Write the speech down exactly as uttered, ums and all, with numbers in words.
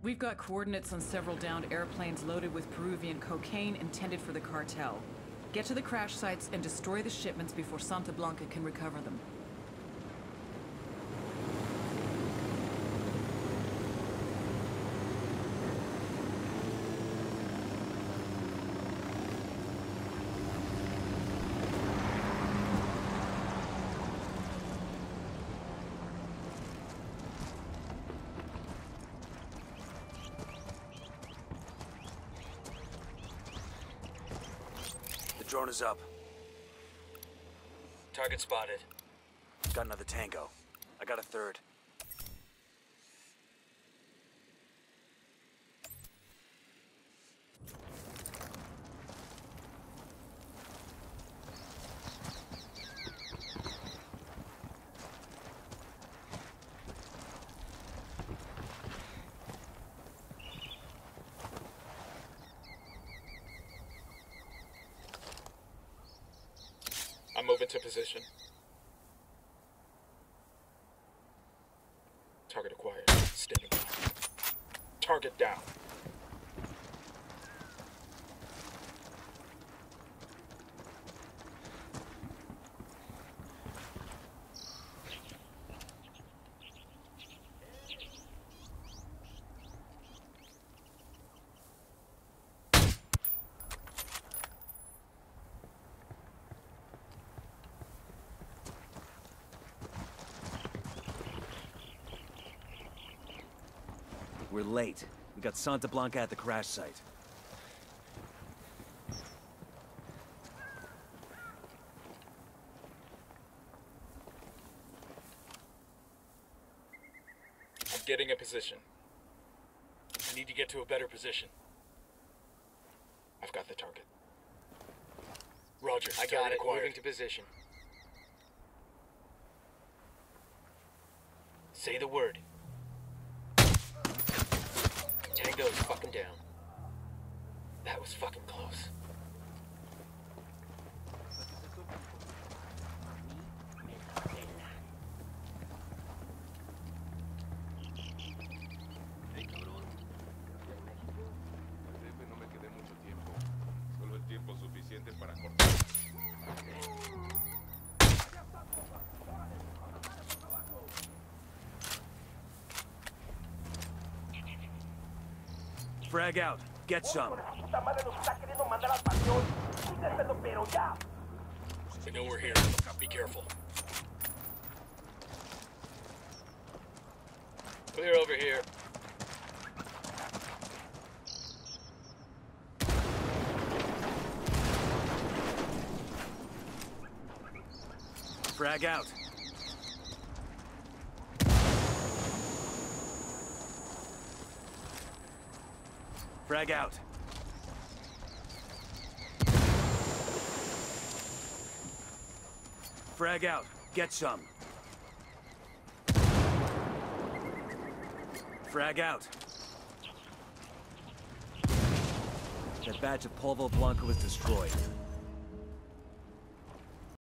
We've got coordinates on several downed airplanes loaded with Peruvian cocaine intended for the cartel. Get to the crash sites and destroy the shipments before Santa Blanca can recover them. Drone is up. Target spotted. Got another Tango. I got a third. I'm moving to position. Target acquired. Standing by. Target down. We're late. We got Santa Blanca at the crash site. I'm getting a position. I need to get to a better position. I've got the target. Roger. I got it. Moving to position. Say the word. Tango is fucking down. That was fucking close. Hey, cabrón. El jefe no me quedé mucho tiempo. Solo el tiempo suficiente para cortar. Frag out. Get some. We know we're here. Be careful. Clear over here. Frag out. Frag out. Frag out. Get some. Frag out. That batch of Polvo Blanco was destroyed.